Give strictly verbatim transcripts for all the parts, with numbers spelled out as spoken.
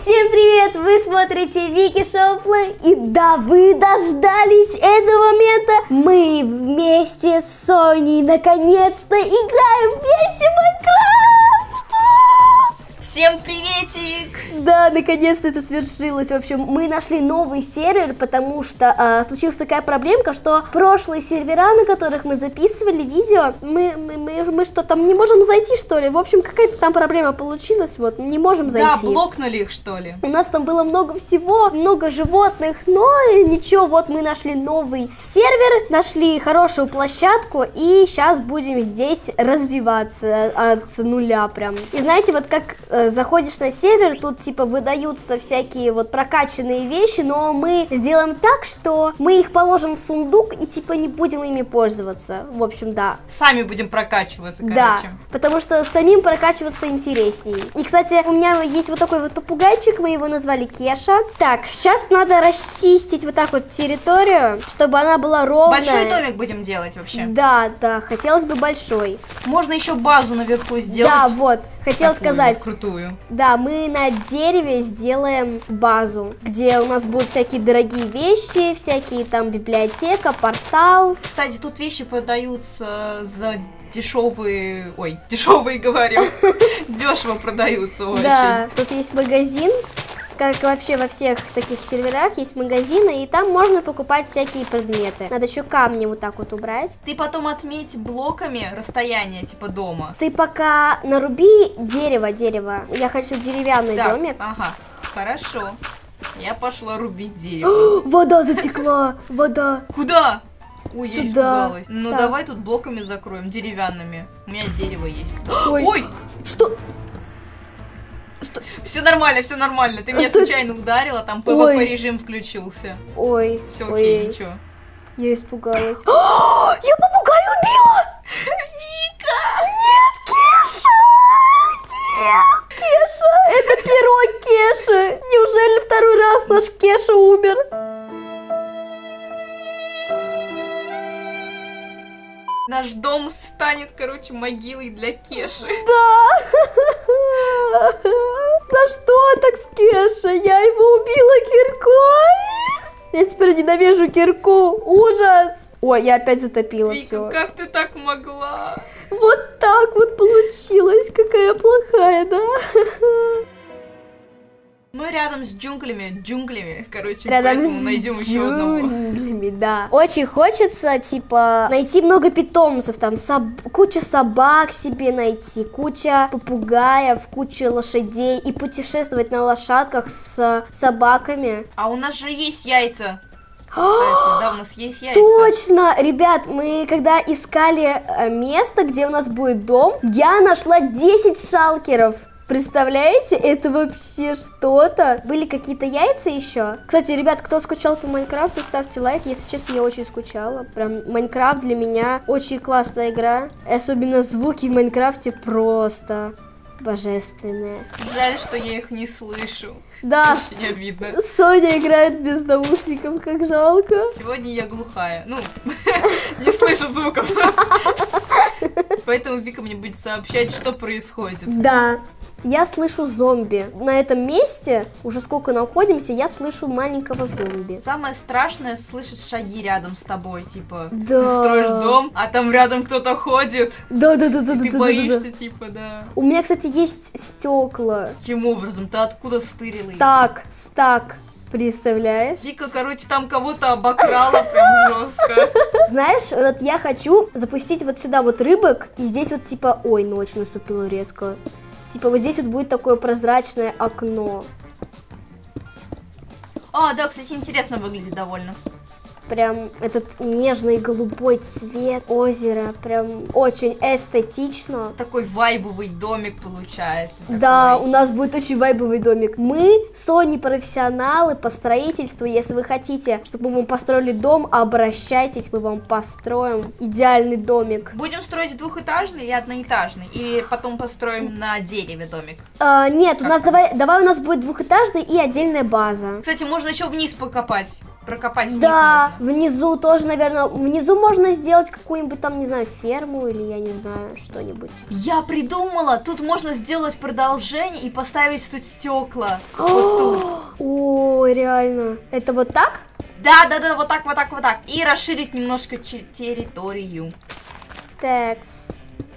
Всем привет! Вы смотрите Вики Шоу Плей. И да, вы дождались этого момента. Мы вместе с Соней наконец-то играем вместе в Майнкрафт! Всем приветик! Да, наконец-то это свершилось. В общем, мы нашли новый сервер, потому что э, случилась такая проблемка, что прошлые сервера, на которых мы записывали видео, мы, мы, мы, мы что, там не можем зайти, что ли? В общем, какая-то там проблема получилась, вот, не можем зайти. Да, блокнули их, что ли? У нас там было много всего, много животных, но ничего, вот мы нашли новый сервер, нашли хорошую площадку, и сейчас будем здесь развиваться от нуля прям. И знаете, вот как э, заходишь на сервер, тут типа выдаются всякие вот прокачанные вещи, но мы сделаем так, что мы их положим в сундук и типа не будем ими пользоваться. В общем, да. Сами будем прокачиваться, короче. Да, потому что самим прокачиваться интереснее. И, кстати, у меня есть вот такой вот попугайчик, мы его назвали Кеша. Так, сейчас надо расчистить вот так вот территорию, чтобы она была ровная. Большой домик будем делать вообще. Да, да, хотелось бы большой. Можно еще базу наверху сделать. Да, вот, хотела такую сказать. Крутую. Да, мы на дереве сделаем базу, где у нас будут всякие дорогие вещи, всякие там библиотека, портал. Кстати, тут вещи продаются за дешевые, ой, дешевые говорю, дешево продаются очень. Да, тут есть магазин, как вообще во всех таких серверах есть магазины, и там можно покупать всякие предметы. Надо еще камни вот так вот убрать. Ты потом отметь блоками расстояние типа дома. Ты пока наруби дерево, дерево. Я хочу деревянный Так, домик. ага, хорошо. Я пошла рубить дерево. Вода затекла, вода. Куда? Ой, я Сюда. испугалась. Ну Так. давай тут блоками закроем, деревянными. У меня дерево есть. Ой. Ой! Что? Что? Все нормально, все нормально. Ты меня Что? случайно ударила, там пэ вэ пэ режим включился. Ой, Все ой, окей, ничего. я испугалась. О, я попугая убила! Вика! Нет, Кеша! Нет, Кеша! Это перо Кеши! Неужели второй раз наш Кеша умер? Наш дом станет, короче, могилой для Кеши. Да! За что так с Кешей? Я его убила киркой! Я теперь ненавижу кирку! Ужас! Ой, я опять затопила Вика, все. как ты так могла? Вот так вот получилось! Какая плохая, да? Мы рядом с джунглями, джунглями, короче, Рядом поэтому с найдем еще одного. джунглями, да. Очень хочется, типа, найти много питомцев, там, соб- куча собак себе найти, куча попугаев, куча лошадей и путешествовать на лошадках с собаками. А у нас же есть яйца. Кстати, да, у нас есть яйца. Точно! Ребят, мы когда искали э, место, где у нас будет дом, я нашла десять шалкеров. Представляете, это вообще что-то. Были какие-то яйца еще. Кстати, ребят, кто скучал по Майнкрафту, ставьте лайк. Если честно, я очень скучала. Прям Майнкрафт для меня очень классная игра. И особенно звуки в Майнкрафте просто божественные. Жаль, что я их не слышу. Да, Очень обидно. Соня играет без наушников, как жалко. Сегодня я глухая. Ну, не слышу звуков. Поэтому Вика мне будет сообщать, что происходит. Да. Я слышу зомби. На этом месте, уже сколько находимся, я слышу маленького зомби. Самое страшное слышать шаги рядом с тобой, типа, Да. ты строишь дом, а там рядом кто-то ходит. Да, да, да, да, И да, ты да, боишься, да, да. типа, да. У меня, кстати, есть стекла. Каким образом? Ты откуда стырила их? Стак, стак. Представляешь? Вика, короче, там кого-то обокрала прям жестко. Знаешь, вот я хочу запустить вот сюда вот рыбок, и здесь вот типа, ой, ночь наступила резко. Типа вот здесь вот будет такое прозрачное окно. А, да, кстати, интересно выглядит довольно. Прям этот нежный голубой цвет озера, прям очень эстетично. Такой вайбовый домик получается. Да, такой. у нас будет очень вайбовый домик. Мы, Сони, профессионалы по строительству. Если вы хотите, чтобы мы вам построили дом, обращайтесь, мы вам построим идеальный домик. Будем строить двухэтажный или одноэтажный? Или потом построим на дереве домик? А, нет, Как у нас там? давай, давай у нас будет двухэтажный и отдельная база. Кстати, можно еще вниз покопать. прокопать вниз Да, можно. внизу тоже, наверное, внизу можно сделать какую-нибудь там, не знаю, ферму или я не знаю, что-нибудь. Я придумала, тут можно сделать продолжение и поставить тут стекла. Вот тут. О, реально. Это вот так? Да, да, да, вот так, вот так, вот так. И расширить немножко территорию. Такс.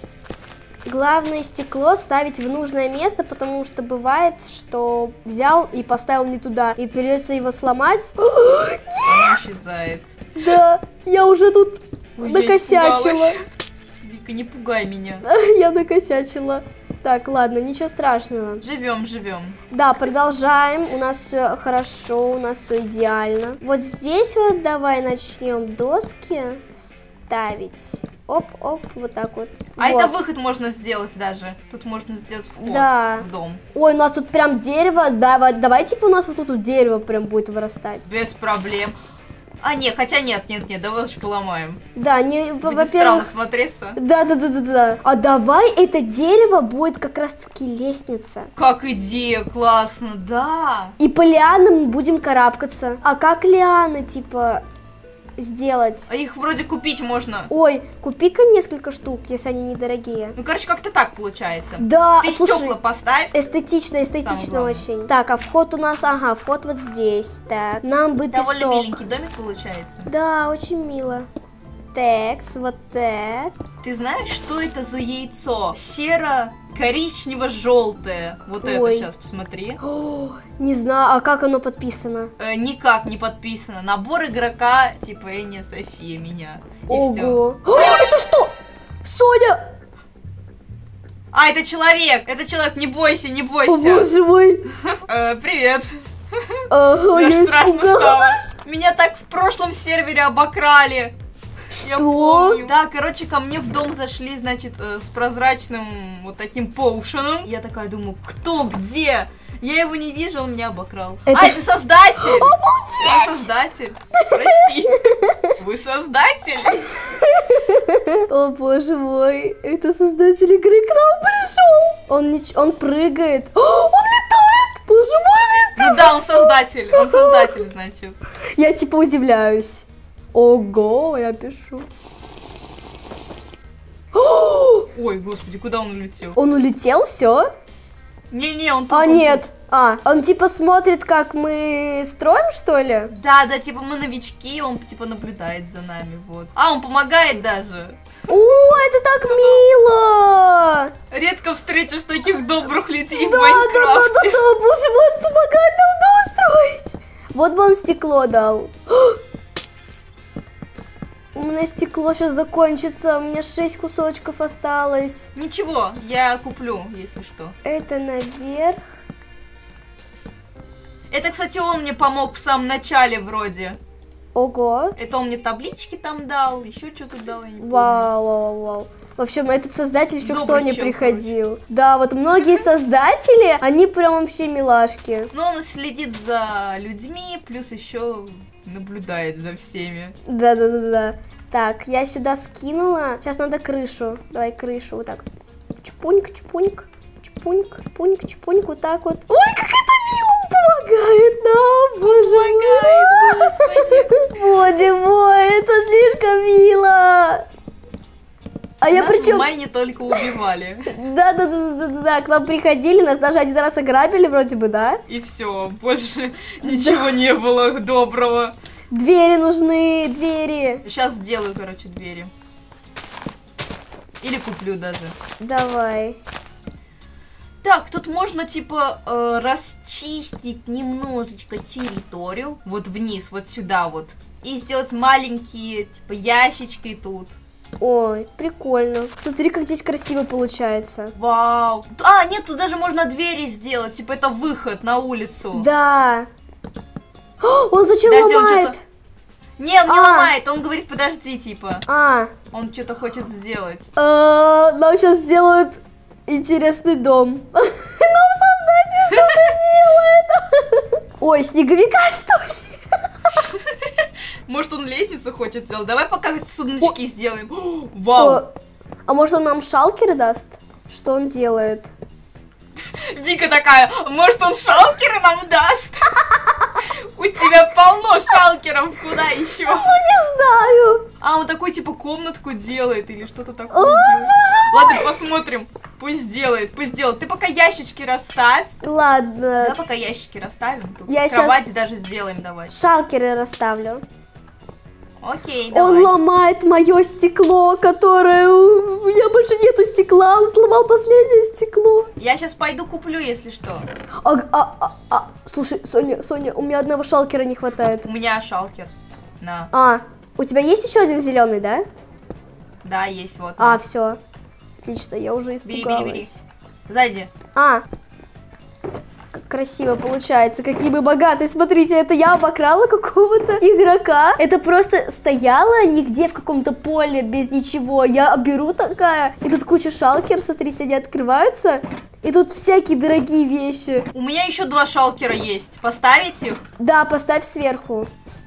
Главное стекло ставить в нужное место, потому что бывает, что взял и поставил не туда, и придется его сломать. Оно исчезает. Да, я уже тут Ой, накосячила. я Вика, не пугай меня. Я накосячила. Так, ладно, ничего страшного. Живем, живем. Да, продолжаем. У нас все хорошо, у нас все идеально. Вот здесь вот давай начнем доски ставить. Оп-оп, вот так вот. А вот. это выход можно сделать даже. Тут можно сделать вход Да. в дом. Ой, у нас тут прям дерево. Давай, давай, типа у нас вот тут вот дерево прям будет вырастать. Без проблем. А, нет, хотя нет, нет, нет, давай лучше поломаем. Да, не, Будет странно во-первых... смотреться. Да, да, да, да, да. А давай это дерево будет как раз-таки лестница. Как идея, классно, да. И по лианам мы будем карабкаться. А как лианы, типа, сделать? А их вроде купить можно. Ой, купи-ка несколько штук, если они недорогие. Ну, короче, как-то так получается. Да, Ты слушай, стекла поставь. эстетично, эстетично Самое главное. очень. Так, а вход у нас, ага, вход вот здесь. Так, нам бы Довольно песок. миленький домик получается. Да, очень мило. Текс, вот так. Ты знаешь, что это за яйцо? Серо-коричнево-желтое. Вот Ой. это сейчас посмотри. О, не знаю, а как оно подписано? Э, никак не подписано. Набор игрока типа Эния, София, меня. И все. Ого. О, это что? Соня! А, это человек! Это человек, не бойся, не О, бойся. боже мой. Э, привет. Ага, Мне аж я страшно стало. испугалась. Меня так в прошлом сервере обокрали. Я Что? помню. Да, короче, ко мне в дом зашли, значит, э, с прозрачным вот таким поушеном. Я такая думаю, кто, где? Я его не вижу, он меня обокрал. Это а, ж- это создатель! Обалдеть! Я создатель. Спроси. Вы создатель? О боже мой, это создатель игры к нам пришел. Он, не... он прыгает. О, он летает! Боже мой, Ну да, он создатель. Он создатель, значит. я типа удивляюсь. Ого, я пишу. О, Ой, господи, куда он улетел? он улетел, все? Не-не, он тут. А, он нет. А, он типа смотрит, как мы строим, что ли? тут. Да, да, типа мы новички, он типа наблюдает за нами, вот. А, он помогает даже. О, это так мило! Редко встретишь таких добрых людей в Да, да, да, да, Майнкрафте. да, боже мой, он помогает нам дом строить. Вот бы он стекло дал. У меня стекло сейчас закончится, у меня шесть кусочков осталось. Ничего, я куплю, если что. Это наверх. Это, кстати, он мне помог в самом начале вроде. Ого. Это он мне таблички там дал, еще что-то дал, я не помню. Вау, вау, вау. В общем, этот создатель еще к Добрый Соне чел, приходил. Да, вот многие создатели, они прям вообще милашки. Но он следит за людьми, плюс еще наблюдает за всеми. Да-да-да-да. Так, я сюда скинула. Сейчас надо крышу. Давай крышу вот так. Чпуньк, чпуньк, чпуньк, чпуньк, чпуньк, вот так вот. Ой, как это мило, он помогает нам, боже мой. Боже мой, это слишком мило. А я Нас причем... в Майне только убивали. Да-да-да-да-да, к нам приходили, нас даже один раз ограбили вроде бы, да? И все, больше ничего не было доброго. Двери нужны, двери. Сейчас сделаю, короче, двери. Или куплю даже. Давай. Так, тут можно, типа, э, расчистить немножечко территорию. Вот вниз, вот сюда вот. И сделать маленькие, типа, ящички тут. Ой, прикольно. Смотри, как здесь красиво получается. Вау. А, нет, тут даже можно двери сделать. Типа, это выход на улицу. Да. О, он зачем Подожди, он ломает? что-то- Не, он не А. ломает, он говорит, подожди, типа. А, Он что-то хочет сделать. э, нам сейчас сделают интересный дом. Нам создатель что-то делает. Ой, снеговика, что ли? Может, он лестницу хочет сделать? Давай пока сундучки сделаем. О, вау. О, а может он нам шалкер даст? Что он делает? Вика такая, может, он шалкеры нам даст? У тебя полно шалкеров, куда еще? Ну, не знаю. А, он такой, типа, комнатку делает или что-то такое делает. Ладно, посмотрим. Пусть делает, пусть делает. Ты пока ящички расставь. Ладно. Да, пока ящики расставим. Тут Я кровати щас- даже сделаем, давай. Шалкеры расставлю. Окей, Он давай. ломает мое стекло, которое... У меня больше нету стекла, он сломал последнее стекло. Я сейчас пойду куплю, если что. А, а, а, а, слушай, Соня, Соня, у меня одного шалкера не хватает. У меня шалкер. На. А, у тебя есть еще один зеленый, да? Да, есть, вот. А, на. все. Отлично, я уже Бери, испугалась. бери, бери. Сзади. А, как красиво получается, какие мы богатые. Смотрите, это я обокрала какого-то игрока. Это просто стояла нигде в каком-то поле без ничего. Я беру такая, и тут куча шалкер, смотрите, они открываются. И тут всякие дорогие вещи. У меня еще два шалкера есть. Поставить их? Да, поставь сверху.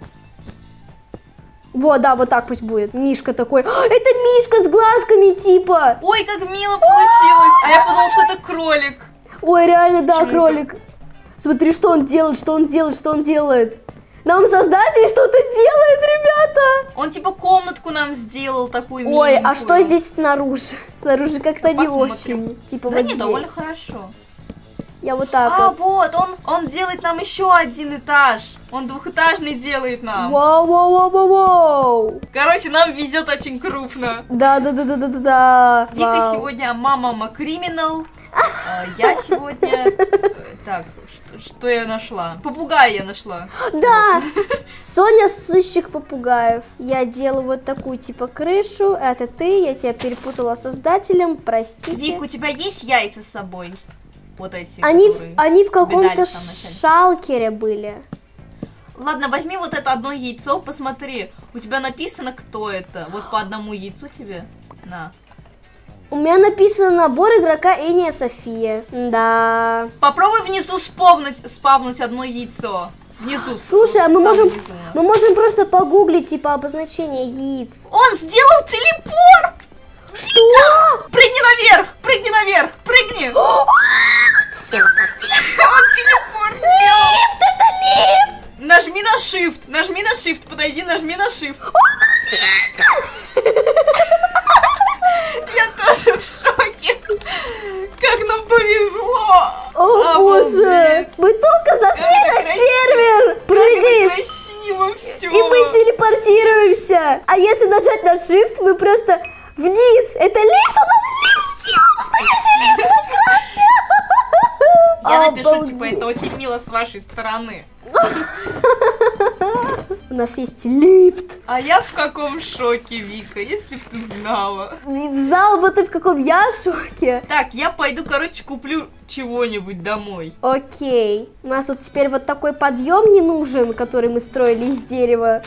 Вот, да, вот так пусть будет. Мишка такой. А, это Мишка с глазками типа. Ой, как мило получилось. А я подумала, что это кролик. Ой, реально, да, Почему-то. кролик. Смотри, что он делает, что он делает, что он делает. Нам создатель что-то делает, ребята. Он типа комнатку нам сделал такую Ой, миленькую. а что здесь снаружи? Снаружи как-то не Посмотрим. очень. Типа Да вот не, здесь. довольно хорошо. Я вот так А, вот. вот, он, он делает нам еще один этаж. Он двухэтажный делает нам. Вау, вау, вау, вау, вау. Короче, нам везет очень крупно. Да, да, да, да, да, да, да. Вика Вау. сегодня мама криминал. Я сегодня... э, Так, что, что я нашла? Попугая я нашла. Да! Соня сыщик попугаев. Я делаю вот такую типа крышу. Это ты, я тебя перепутала с создателем, простите. Вик, у тебя есть яйца с собой? Вот эти, Они, в, которые они в тебе дали каком-то в самом начале. шалкере были. Ладно, возьми вот это одно яйцо, посмотри. У тебя написано, кто это. Вот по одному яйцу тебе. На. У меня написано набор игрока Эния София. Да. Попробуй внизу спавнуть, спавнуть одно яйцо. Внизу. Слушай, а мы Там можем, внизу. мы можем просто погуглить типа обозначение яиц. Он сделал телепорт! Что? Прыгни наверх! Прыгни наверх! Прыгни! Он телепорт сделал! Лифт, это лифт! Нажми на shift, нажми на shift, подойди, нажми на shift. Я тоже в шоке. Как нам повезло. О Обалдеть. боже! Мы только зашли Это на красиво. сервер! Как Прыгаешь! это красиво все. И мы телепортируемся. А если нажать на shift, мы просто вниз. Это лифт, он нам лифт сделал, настоящий лифт в Майнкрафте. Я напишу, Обалдеть. типа, это очень мило с вашей стороны. У нас есть лифт. А я в каком шоке, Вика, если б ты знала. Зал бы ты в каком я шоке. Так, я пойду, короче, куплю чего-нибудь домой. Окей. У нас тут теперь вот такой подъем не нужен, который мы строили из дерева.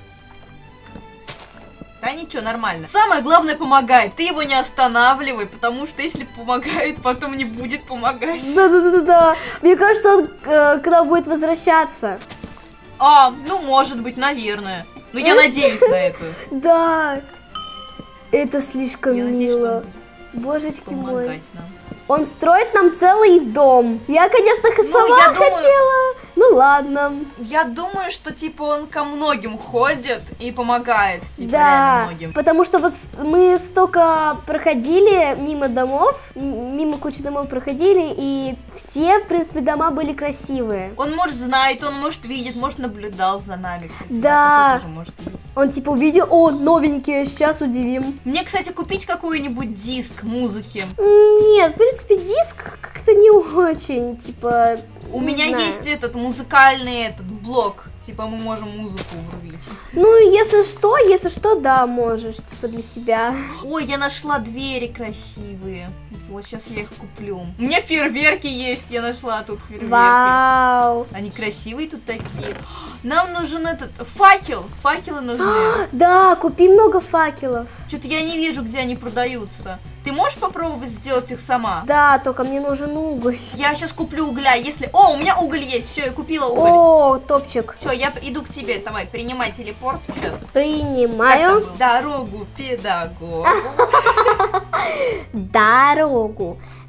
Да ничего, нормально. Самое главное, помогает. Ты его не останавливай, потому что если помогает, потом не будет помогать. Да-да-да-да. Мне кажется, он э, к нам будет возвращаться. А, ну, может быть, наверное. Но я надеюсь на это. Да. Это слишком Я надеюсь, что мило. он будет Божечки мой. помогать нам. Он строит нам целый дом. Я, конечно, х- Ну, сама я думаю- хотела. Ну ладно. Я думаю, что, типа, он ко многим ходит и помогает, типа, Да, реально многим. потому что вот с- мы столько проходили мимо домов, м- мимо кучи домов проходили, и все, в принципе, дома были красивые. Он, может, знает, он, может, видит, может, наблюдал за нами, кстати. Да. такое тоже может быть. Он типа увидел, о, новенькие, сейчас удивим. Мне, кстати, купить какой-нибудь диск музыки. М, Нет, в принципе, диск как-то не очень, типа... У не меня знаю. есть этот музыкальный этот блок. Типа мы можем музыку врубить. Ну, если что, если что, да, можешь, типа, для себя. Ой, я нашла двери красивые. Вот, сейчас я их куплю. У меня фейерверки есть, я нашла тут фейерверки. Вау. Они красивые тут такие. Нам нужен этот факел. Факелы нужны. Да, купи много факелов. Что-то я не вижу, где они продаются. Ты можешь попробовать сделать их сама? Да, только мне нужен уголь. Я сейчас куплю угля, если... О, у меня уголь есть, все, я купила уголь. О, топчик. Все, я иду к тебе, давай, принимай телепорт сейчас. Принимаю Дорогу педагогу. дорогу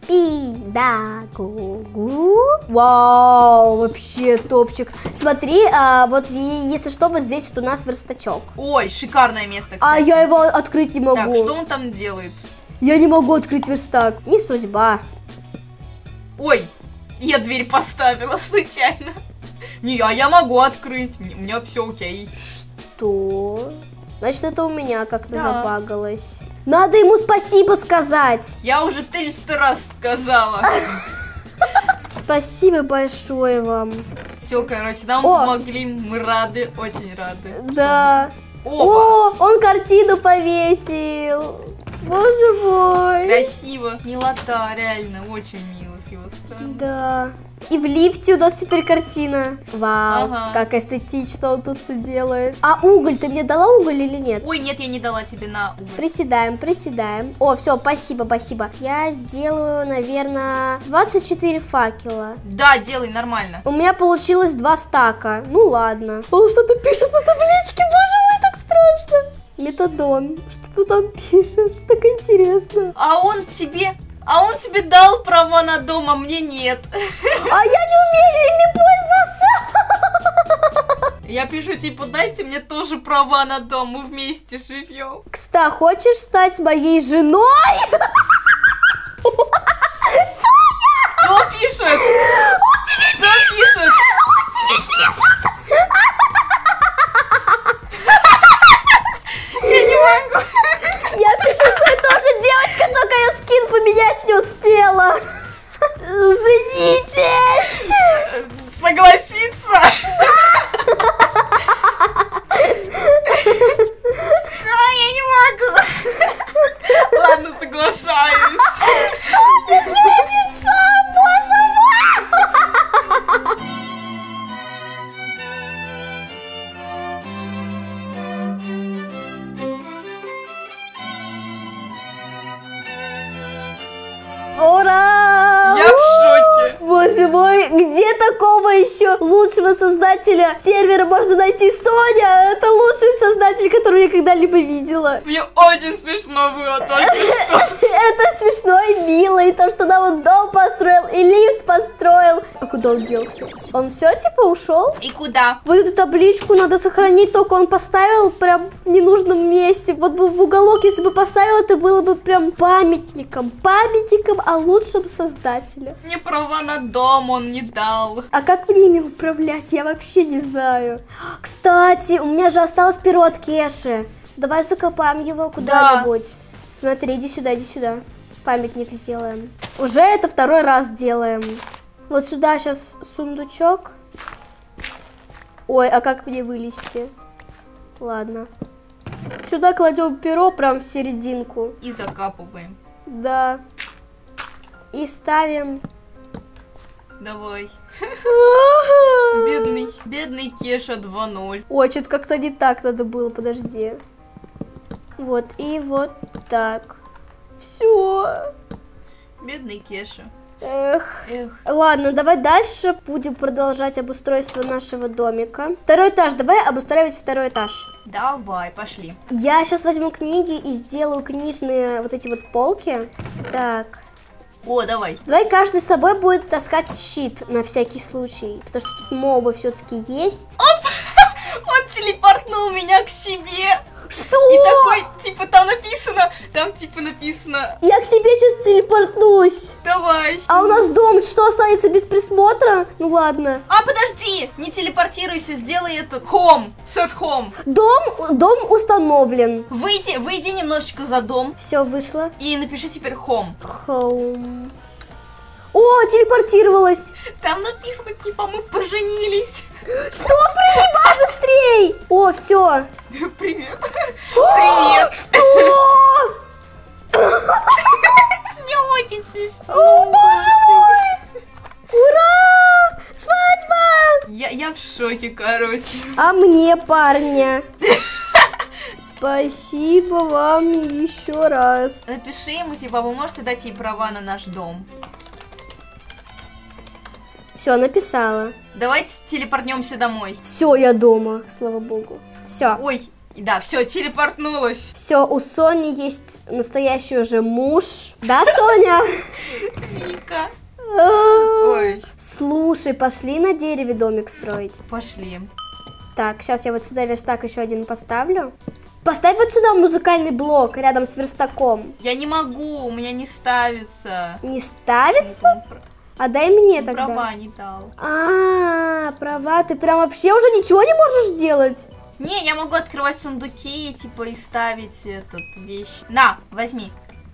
И да, гу-гу. Вау, вообще топчик. Смотри, а, вот е- если что, вот здесь вот у нас верстачок. Ой, шикарное место, кстати. А я его открыть не могу. Так, что он там делает? Я не могу открыть верстак. Не судьба. Ой, я дверь поставила случайно. Не, а я могу открыть. У меня все окей. Что? Значит, это у меня как-то Да. забагалось. Надо ему спасибо сказать. Я уже триста раз сказала. Спасибо большое вам. Все, короче, нам О! помогли. Мы рады, очень рады. Да. Опа! О, он картину повесил. Боже мой. Красиво. Милота, реально, очень мило с его стороны. Да. И в лифте у нас теперь картина. Вау, Ага. как эстетично он тут все делает. А уголь, ты мне дала уголь или нет? Ой, нет, я не дала тебе на уголь. Приседаем, приседаем. О, все, спасибо, спасибо. Я сделаю, наверное, двадцать четыре факела. Да, делай, нормально. У меня получилось два стака. Ну ладно. Он что-то пишет на табличке, боже мой, так страшно. Метадон, что ты там пишешь? Так интересно. А он тебе... А он тебе дал права на дом, а мне нет. А я не умею ими пользоваться. Я пишу, типа, дайте мне тоже права на дом, мы вместе живем. Кста, хочешь стать моей женой? Кто пишет? Кто пишет? Я не могу. Я пишу, что я тоже девочка, только я скин поменять не успела. Женитесь! Согласиться? А, я не могу. Ладно, соглашаюсь. Соня женится, боже мой! Ура! Я в шоке. Боже мой, где такого еще лучшего создателя сервера можно найти? Соня, это лучший создатель, который я когда-либо видела. Мне очень смешно было только что. Это смешно и мило, и то, что нам он дом построил, и лифт построил. А куда он делся? Он все типа ушел? И куда? Вот эту табличку надо сохранить, только он поставил прям в ненужном месте. Вот бы в уголок, если бы поставил, это было бы прям памятником. Памятником о лучшем создателе. Мне права на дом он не дал. А как мне ими управлять? Я вообще не знаю. Кстати, у меня же осталось перо от Кеши. Давай закопаем его куда-нибудь. Да. Смотри, иди сюда, иди сюда. Памятник сделаем. Уже это второй раз делаем. Вот сюда сейчас сундучок. Ой, а как мне вылезти? Ладно. Сюда кладем перо прям в серединку. И закапываем. Да. И ставим... Давай. Бедный, бедный Кеша два ноль. Ой, что-то как-то не так надо было, подожди. Вот, и вот так. Все. Бедный Кеша. Эх. Эх. Ладно, давай дальше будем продолжать обустройство нашего домика. Второй этаж, давай обустраивать второй этаж. Давай, пошли. Я сейчас возьму книги и сделаю книжные вот эти вот полки. Так. О, давай. Давай каждый с собой будет таскать щит на всякий случай. Потому что тут мобы все-таки есть. Он телепортнул меня к себе. Что? И такой, типа, там написано, там, типа, написано. Я к тебе сейчас телепортнусь. Давай. А у нас дом что, останется без присмотра? Ну ладно. А, подожди, не телепортируйся, сделай это. Home, set home. Дом, дом установлен. Выйди, выйди немножечко за дом Все, вышло. и напиши теперь home. Home. О, телепортировалась. Там написано, типа, мы поженились. Что? Принимай быстрей. О, все. Привет. Привет. Что? Мне очень смешно. О, боже мой. Ура! Свадьба! Я, я в шоке, короче. А мне, парня. Спасибо вам еще раз. Напиши ему, типа, вы можете дать ей права на наш дом. Все, написала. Давайте телепортнемся домой. Все, я дома, слава богу. Все. Ой, да, все, телепортнулась. Все, у Сони есть настоящий уже муж. Да, Соня? Ветка. Ой. Слушай, пошли на дереве домик строить. Пошли. Так, сейчас я вот сюда верстак еще один поставлю. Поставь вот сюда музыкальный блок рядом с верстаком. Я не могу, у меня не ставится. Не ставится? А дай мне тогда. Права не дал. А, права, ты прям вообще уже ничего не можешь делать? Не, я могу открывать сундуки, типа, и ставить этот вещь. На, возьми.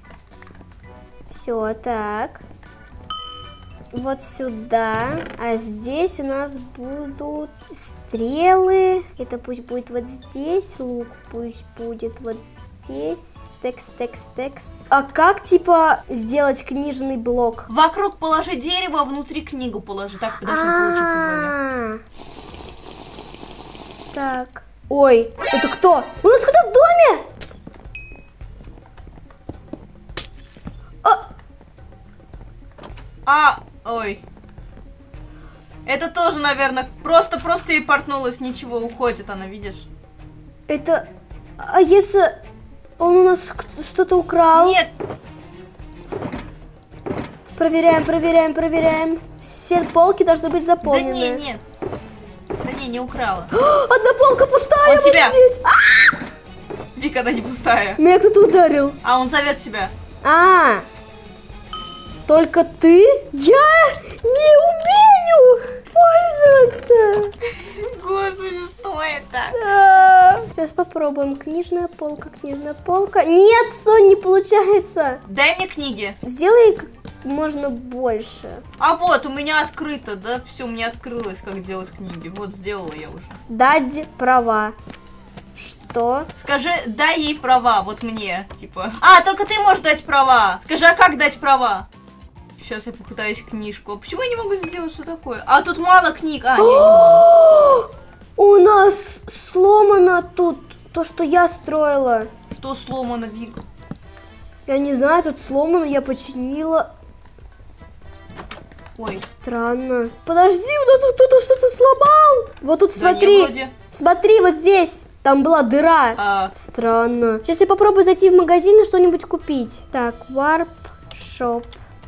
Все, так. Вот сюда. А здесь у нас будут стрелы. Это пусть будет вот здесь. Лук пусть будет вот здесь. Текс, текс, текс. А как, типа, сделать книжный блок? Вокруг положи дерево, а внутри книгу положи. Так должно получиться вроде. Так. Ой, это кто? У нас кто в доме? А, А, ой. Это тоже, наверное, просто-просто ей портнулась, ничего, уходит она, видишь? это... А если он у нас что-то украл? Нет. Проверяем, проверяем, проверяем. Все полки должны быть Да заполнены. не, нет. Да не, не украла. Одна полка пустая, Он вот тебя. здесь. А! Вика, она не пустая. Меня кто-то ударил. А, он зовет тебя. А, только ты? Я не умею пользоваться. Господи, что это? А, Сейчас попробуем. Книжная полка, книжная полка. Нет, Сонь, не получается. Дай мне книги. Сделай как можно больше. А вот, у меня открыто, да? Все, у меня открылось, как делать книги. Вот, сделала я уже. Дать права. Что? Скажи, дай ей права, вот мне, типа. А, только ты можешь дать права. Скажи, а как дать права? Сейчас я попытаюсь книжку. А почему я не могу сделать, что такое? А тут мало книг. А, не, не мало. У нас сломано тут то, что я строила. Что сломано, Вика? Я не знаю, тут сломано, я починила. Ой. Странно. Подожди, у нас тут кто-то что-то сломал. Вот тут Да смотри. не, вроде. Смотри, вот здесь. Там была дыра. А. Странно. Сейчас я попробую зайти в магазин и что-нибудь купить. Так, Warp Shop.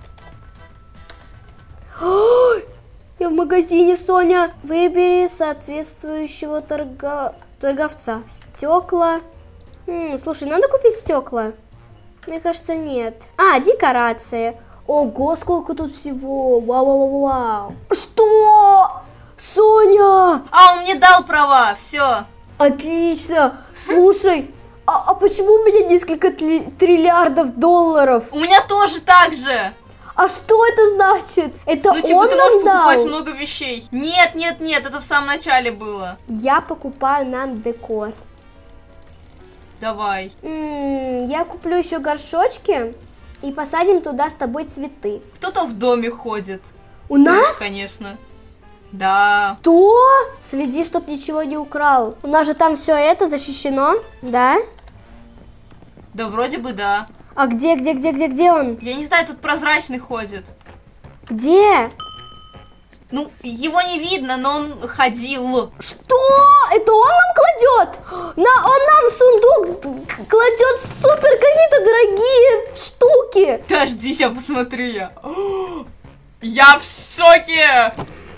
Ой, я в магазине, Соня. Выбери соответствующего торга... торговца. Стекла. М, слушай, надо купить стекла? Мне кажется, нет. А, декорации. Ого, сколько тут всего. Вау-вау-вау. Что? Соня! А, он мне дал права, все. Отлично. Слушай, а, а почему у меня несколько тли- триллиардов долларов? У меня тоже так же. А что это значит? Это Ну, типа, он ты нам можешь покупать дал? много вещей. Нет, нет, нет, это в самом начале было. Я покупаю нам декор. Давай. М, я куплю еще горшочки и посадим туда с тобой цветы. Кто-то в доме ходит. У нас? Конечно. Да. Кто? Следи, чтоб ничего не украл. У нас же там все это защищено, да? Да, вроде бы да. А где, где, где, где, где он? Я не знаю, тут прозрачный ходит. Где? Ну, его не видно, но он ходил. Что? Это он нам кладет? На, он нам в сундук кладет супер какие-то дорогие штуки. Подожди, я посмотрю я. Я в шоке!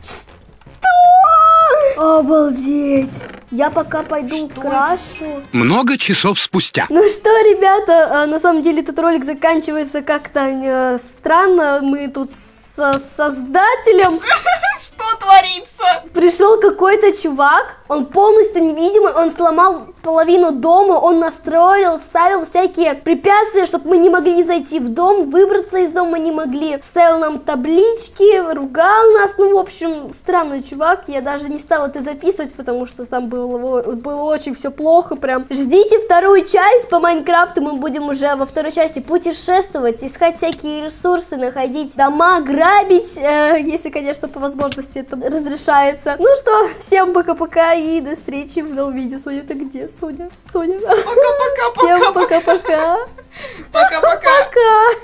Что? Обалдеть. Я пока пойду Что крашу. Много часов спустя. Ну что, ребята, на самом деле этот ролик заканчивается как-то э, странно. Мы тут со создателем. Что творится? Пришел какой-то чувак, он полностью невидимый, он сломал половину дома, он настроил, ставил всякие препятствия, чтобы мы не могли зайти в дом, выбраться из дома не могли, ставил нам таблички, ругал нас, ну, в общем, странный чувак, я даже не стала это записывать, потому что там было, было очень все плохо, прям. Ждите вторую часть по Майнкрафту, мы будем уже во второй части путешествовать, искать всякие ресурсы, находить дома, грабить, э, если, конечно, по возможности это разрешается. Ну что, всем пока-пока и до встречи в новом видео. Соня, ты где? Соня, Соня. Пока-пока-пока. Всем пока-пока. Пока-пока. Пока.